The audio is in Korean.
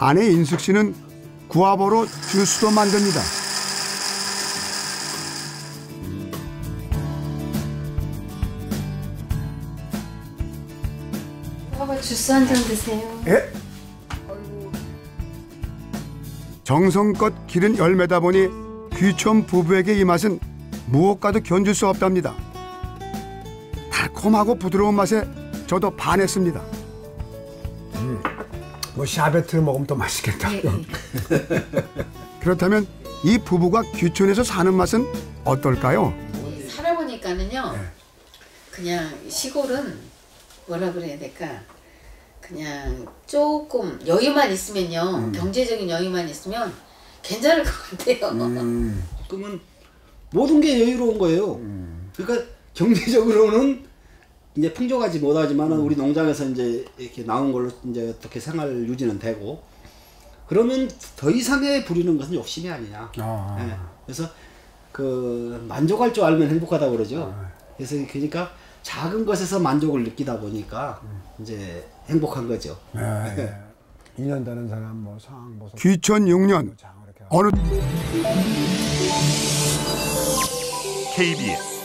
아내 인숙 씨는 구아버로 주스도 만듭니다. 구아버 주스 한 잔 드세요. 예? 정성껏 기른 열매다 보니 귀촌 부부에게 이 맛은 무엇과도 견줄 수 없답니다. 달콤하고 부드러운 맛에 저도 반했습니다. 뭐 샤베트를 먹으면 더 맛있겠다. 그렇다면 이 부부가 귀촌에서 사는 맛은 어떨까요? 살아보니까는요, 그냥 시골은 뭐라 그래야 될까, 그냥 조금 여유만 있으면요, 경제적인 여유만 있으면 괜찮을 것 같아요. 그러면 모든 게 여유로운 거예요. 그러니까 경제적으로는 이제 풍족하지 못하지만 우리 농장에서 이제 이렇게 나온 걸로 이제 어떻게 생활 유지는 되고, 그러면 더 이상의 부리는 것은 욕심이 아니냐. 예. 그래서 그 만족할 줄 알면 행복하다고 그러죠. 그래서 그러니까 작은 것에서 만족을 느끼다 보니까 이제 행복한 거죠. 2년 다는 사람 뭐 상황 보소. 귀촌 6년 어느 KBS